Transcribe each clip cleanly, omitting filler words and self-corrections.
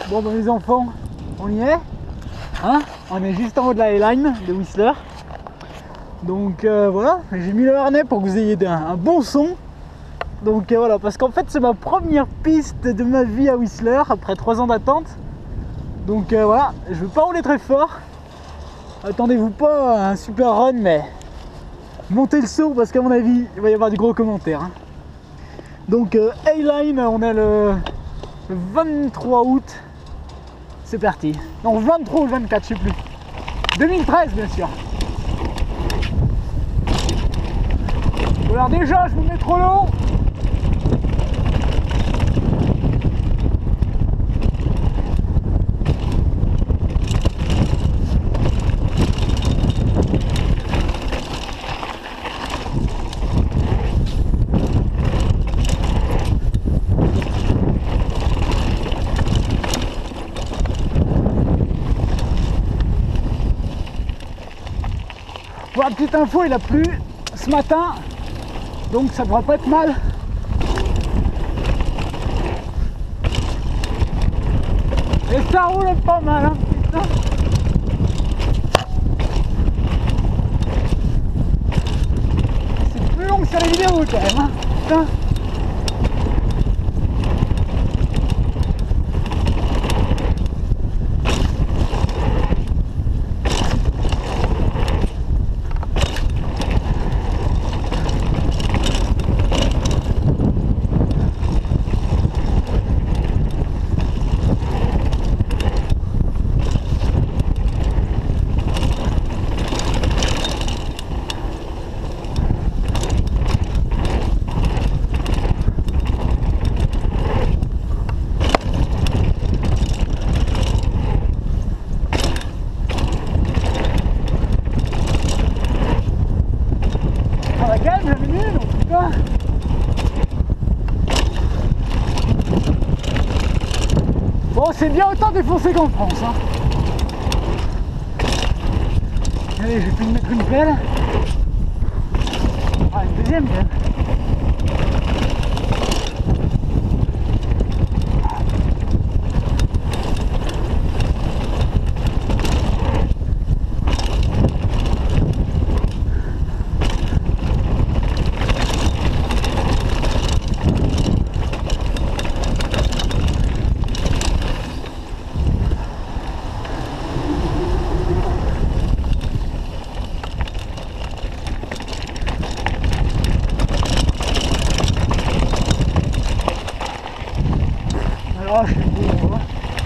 Bon bah les enfants, on y est, hein, on est juste en haut de la Highline de Whistler. Donc voilà, j'ai mis le harnais pour que vous ayez un bon son. Donc voilà, parce qu'en fait c'est ma première piste de ma vie à Whistler après 3 ans d'attente. Donc voilà, je ne vais pas rouler très fort. Attendez-vous pas à un super run, mais montez le saut parce qu'à mon avis il va y avoir des gros commentaires, hein. Donc Highline, on est le 23 août. C'est parti. Non, 23 ou 24, je sais plus. 2013 bien sûr. Alors déjà je me mets trop long. Pour la petite info, il a plu ce matin, donc ça devrait pas être mal. Et ça roule pas mal, hein, putain. C'est plus long que sur les vidéos quand même, hein, putain. Bon, c'est bien autant défoncé qu'en France, hein. Allez, je vais plus me mettre une pelle. Ah, une deuxième pelle. Alors, je suis beau, hein.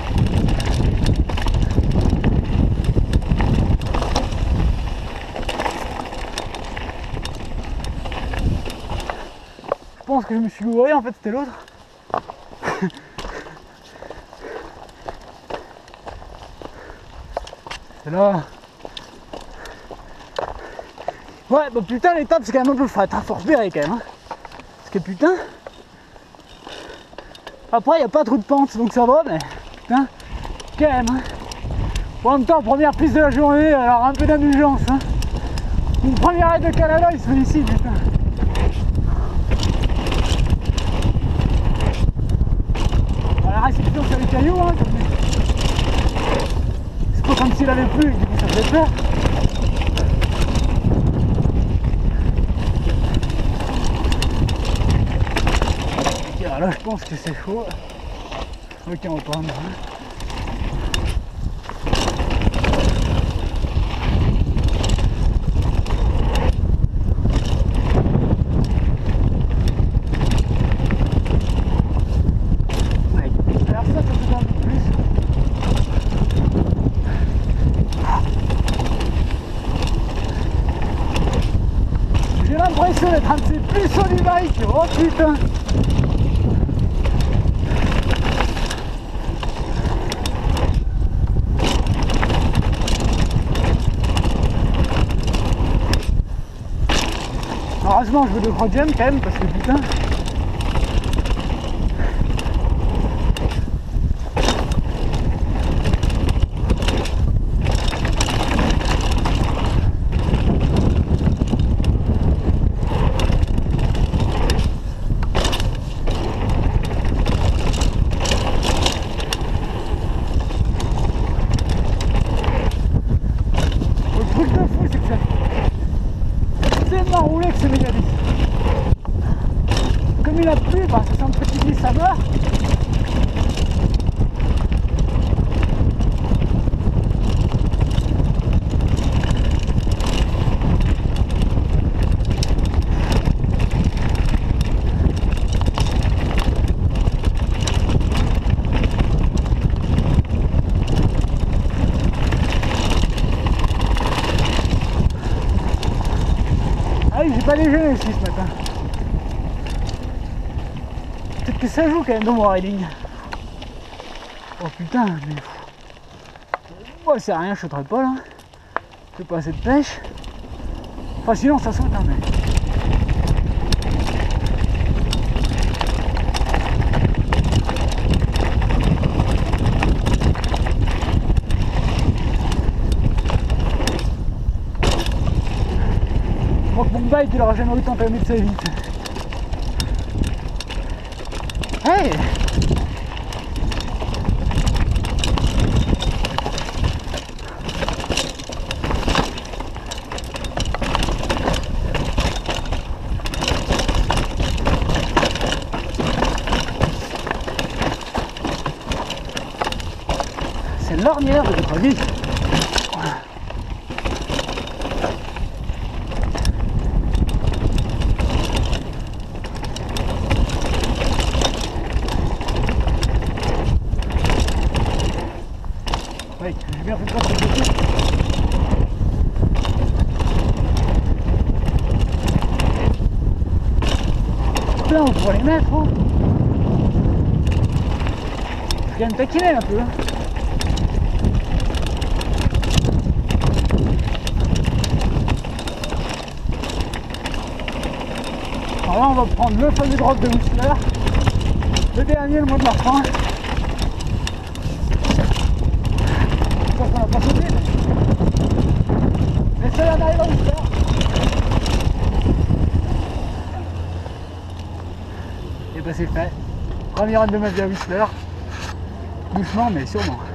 Je pense que je me suis gouré, en fait c'était l'autre. C'est là. Ouais, bah putain, l'étape c'est quand même un peu fat, hein, faut repérer quand même, hein. Parce que putain. Après, il n'y a pas trop de pente, donc ça va, mais putain, quand même, hein. En même temps, première piste de la journée, alors un peu d'indulgence, hein. Une première aide de Canada, il se fait ici, putain. La réception sur les cailloux, hein. C'est pas comme s'il avait plu, du coup ça fait peur. Là je pense que c'est faux. Ok, on va prendre. Alors ça fait un peu plus. J'ai l'impression d'être un de ces puceaux du bike. Oh putain. Heureusement je veux 2-3 jumps quand même parce que putain. déjeuner aussi ce matin. Peut-être que ça joue quand même dans mon riding. Oh putain, mais... Moi c'est rien, je sauterai pas là. J'ai pas assez de pêche. Enfin sinon ça saute hein, mais... Je crois que mon bike il aura jamais autant permis de sa vie. Hey! C'est l'ornière de votre vie. Oui, j'ai bien fait de passer dessus. Là, on pourrait les mettre. Hein. Je viens de taquiner un peu. Alors là, on va prendre le fameux drop de Whistler. Le dernier, le mot de la fin. Je pense qu'on n'a pas sauté. Mais ça, on arrive à Whistler. Et bah c'est fait. Premier run de ma vie à Whistler. Doucement mais sûrement.